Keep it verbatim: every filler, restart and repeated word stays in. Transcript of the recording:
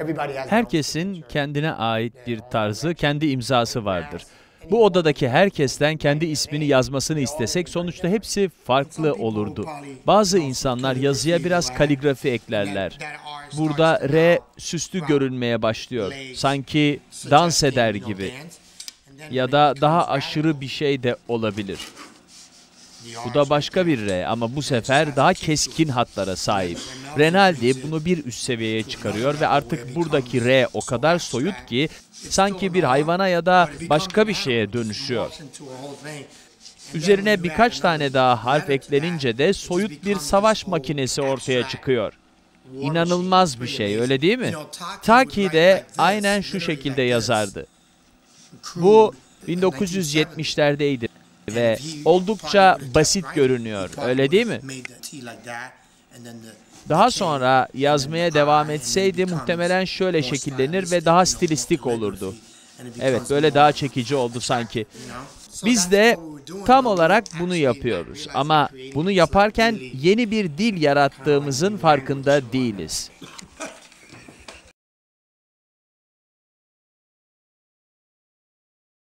Herkesin kendine ait bir tarzı, kendi imzası vardır. Bu odadaki herkesten kendi ismini yazmasını istesek sonuçta hepsi farklı olurdu. Bazı insanlar yazıya biraz kaligrafi eklerler. Burada R süslü görünmeye başlıyor. Sanki dans eder gibi. Ya da daha aşırı bir şey de olabilir. Bu da başka bir R ama bu sefer daha keskin hatlara sahip. Renaldi bunu bir üst seviyeye çıkarıyor ve artık buradaki R o kadar soyut ki sanki bir hayvana ya da başka bir şeye dönüşüyor. Üzerine birkaç tane daha harf eklenince de soyut bir savaş makinesi ortaya çıkıyor. İnanılmaz bir şey, öyle değil mi? Taki de aynen şu şekilde yazardı. Bu bin dokuz yüz yetmişlerdeydi ve oldukça basit görünüyor, öyle değil mi? Daha sonra yazmaya devam etseydi muhtemelen şöyle şekillenir ve daha stilistik olurdu. Evet, böyle daha çekici oldu sanki. Biz de tam olarak bunu yapıyoruz ama bunu yaparken yeni bir dil yarattığımızın farkında değiliz.